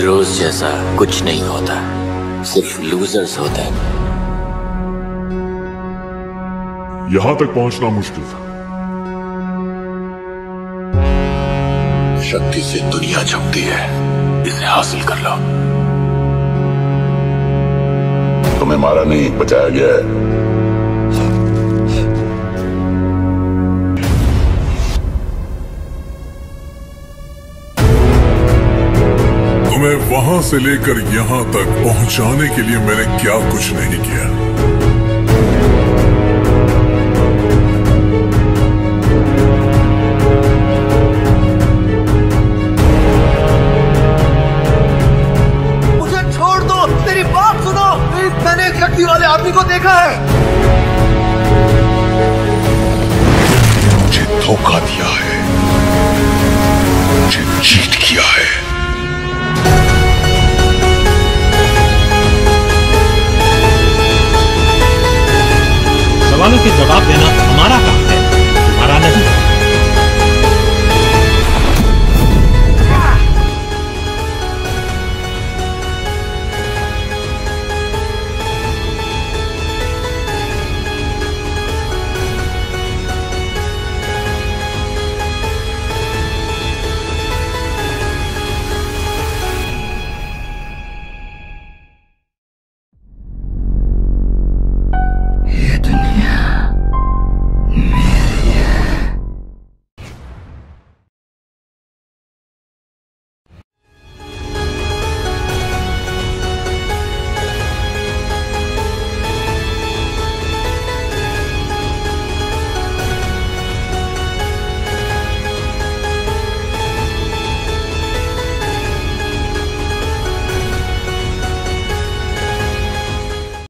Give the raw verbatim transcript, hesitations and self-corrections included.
Heroes जैसा कुछ नहीं होता, सिर्फ लूजर्स होते हैं। यहां तक पहुंचना मुश्किल था। शक्ति से दुनिया झुकती है, इसे हासिल कर लो। तुम्हें मारा नहीं, बचाया गया है। तुम्हें वहां से लेकर यहां तक पहुंचाने के लिए मैंने क्या कुछ नहीं किया। मुझे छोड़ दो, तेरी बात सुनो। मैंने एक शक्ति वाले आदमी को देखा है। मुझे धोखा दिया है, मुझे चीट किया है। सवालों के जवाब देना